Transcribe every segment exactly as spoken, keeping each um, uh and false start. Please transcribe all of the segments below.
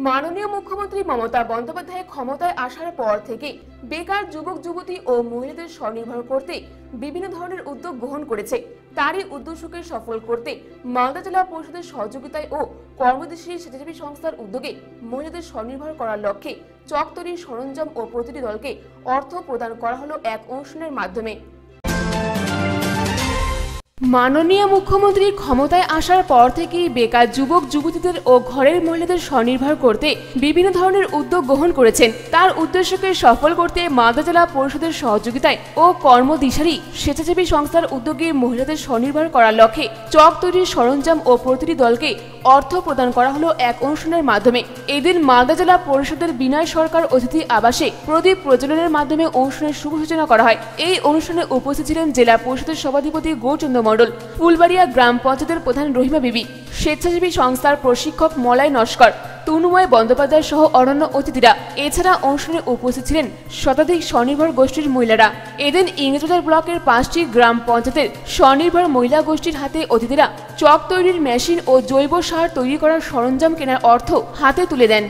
মাননীয় মুখ্যমন্ত্রী মমতা বন্দ্যোপাধ্যায় ক্ষমতায় আসার পর থেকে বেকার যুবক যুবতী ও মহিলাদের স্বনির্ভর করতে বিভিন্ন ধরনের উদ্যোগ গ্রহণ করেছে। তারই উদ্দেশ্যকে সফল করতে মালদা জেলা পরিষদের সহযোগিতায় ও কর্মদেশী স্বেচ্ছাসেবী সংস্থার উদ্যোগে মহিলাদের স্বনির্ভর করার লক্ষ্যে চক তৈরির সরঞ্জাম ও প্রতিটি দলকে অর্থ প্রদান করা হলো এক অনুষ্ঠানের মাধ্যমে। মাননীয় মুখ্যমন্ত্রী ক্ষমতায় আসার পর থেকেই বেকার যুবক যুবতীদের ও ঘরের মহিলাদের স্বনির্ভর করতে বিভিন্ন ধরনের উদ্যোগ গ্রহণ করেছেন। তার উদ্দেশ্যকে সফল করতে মালদা জেলা পরিষদের সহযোগিতায় ও কর্মদিশারি স্বেচ্ছাসেবী সংস্থার উদ্যোগে মহিলাদের স্বনির্ভর করার লক্ষ্যে চক তৈরির সরঞ্জাম ও প্রতিটি দলকে অর্থ প্রদান করা হলো এক অনুষ্ঠানের মাধ্যমে। এদিন মালদা জেলা পরিষদের বিনয় সরকার অতিথি আবাসে প্রদীপ প্রজ্বলনের মাধ্যমে অনুষ্ঠানের শুভ সূচনা করা হয়। এই অনুষ্ঠানে উপস্থিত ছিলেন জেলা পরিষদের সভাধিপতি গৌরচন্দ্র মণ্ডল, ফুলবাড়িয়া গ্রাম পঞ্চায়েতের প্রধান রহিমা বিবি, স্বেচ্ছাসেবী সংস্থার প্রশিক্ষক মলয় নস্কর, তনুময় বন্দ্যোপাধ্যায় সহ অন্যান্য অতিথিরা। এছাড়া অনুষ্ঠানে উপস্থিত ছিলেন শতাধিক স্বনির্ভর গোষ্ঠীর মহিলারা। এদিন ইংরেজবাজার ব্লকের পাঁচটি গ্রাম পঞ্চায়েতের স্বনির্ভর মহিলা গোষ্ঠীর হাতে অতিথিরা চক তৈরির মেশিন ও জৈব সার তৈরি করার সরঞ্জাম কেনার অর্থ হাতে তুলে দেন।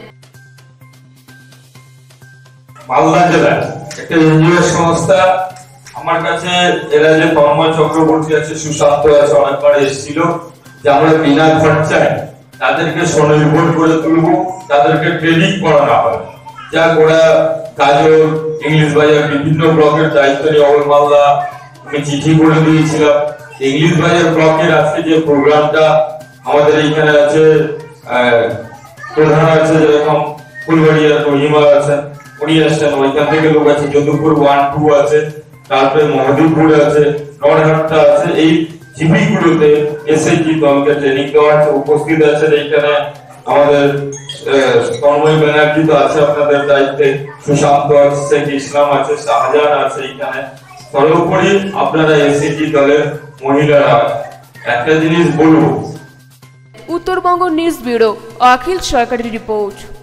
মালদা জেলার একটা এনজিও সংস্থা আমার কাছে এরা যে তন্ময় চক্রবর্তী আছে, সুশান্ত আছে, অনেকবার এসেছিল যে আমরা বিনা খরচায় তাদেরকে স্বনির্ভর করে তুলব, তাদেরকে ট্রেনিং করানো হয়। যা ওরা কাজল, ইংলিশ বাজার বিভিন্ন ব্লকের দায়িত্ব নিয়ে অল মালদা আমি চিঠি করে দিয়েছিলাম। ইংলিশ বাজার ব্লকের আজকে যে প্রোগ্রামটা আমাদের এইখানে আছে, প্রধান আছে যেরকম ফুলবাড়িয়া রহিমা আছেন, উনি আসছেন, ওইখান থেকে লোক আছে, যদুপুর ওয়ান টু আছে, তারপরে মহাদেবপুর আছে, নরহাট্টা আছে। এই জিপিগুলোতে এসএইচজি দলকে ট্রেনিং দেওয়া আছে। উপস্থিত আছেন এইখানে আমাদের তন্ময় ব্যানার্জি তো আছে আপনাদের দায়িত্বে, সুশান্ত আছে, শেখ ইসলাম আছে, শাহজাহান আছে এইখানে। সর্বোপরি আপনারা এসএইচজি দলের মহিলারা একটা জিনিস বলবো। উত্তরবঙ্গ নিউজ ব্যুরো, অখিল সরকারি রিপোর্ট।